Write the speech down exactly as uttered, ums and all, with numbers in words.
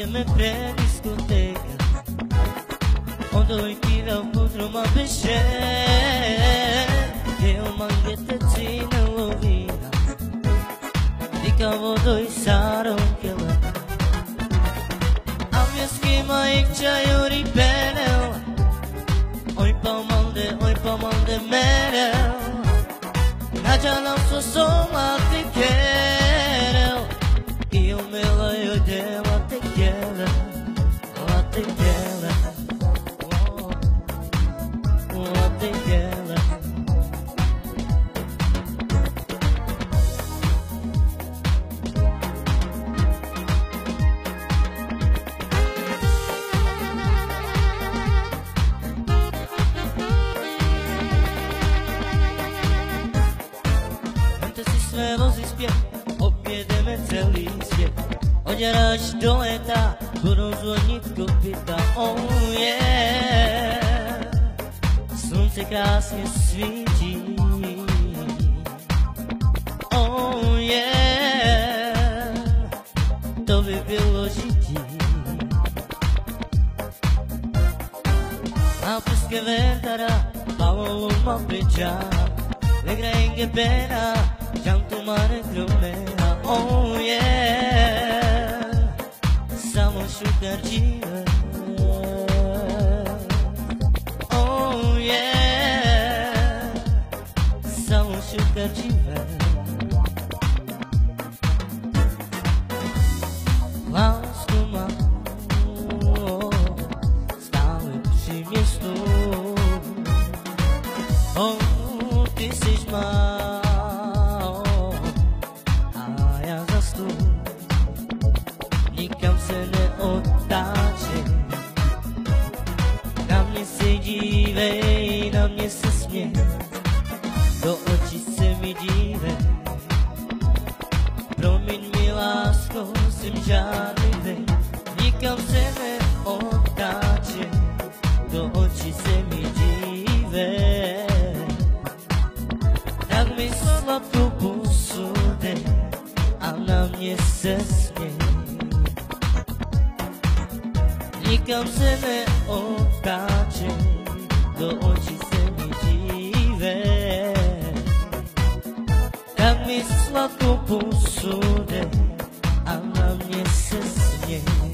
Ideme pre diskoteca, odojtira budruma besher, Deo mangeteci na lovina, Dika vodoj sarom kela. Amjeski maik čajori penel, Oj pa mande, oj pa mande merel, Nađalam so soma te kerel, I umela joj dela te kjela, la te kjela, la te kjela. Sve vozi spjev, objedeme celý svět. Oděráš do léta, budou zvonit kopyta, oh yeah. Slunce krásně svítí, oh yeah. To by bylo žití. A pesche verdara, Paolo ma peggiara, le grenghe pena, Canto mare cromea, oh yeah. Samo super jive, oh yeah. Samo super jive. Lásku mám, stále při městu, oh, ty jsi má. Nikam se neotáčej, na mě se dívej, na mě se směj, do očí se mi dívej. Promiň mi lásko, jsem žádný vej, nikam se neotáčej, do očí se mi dívej. Tak mi sladkou pusu dej a na mě se směj. Nikam se neotáčej, do očí se mi dívej. Tak mi sladkou pusu dej a na mě se směj.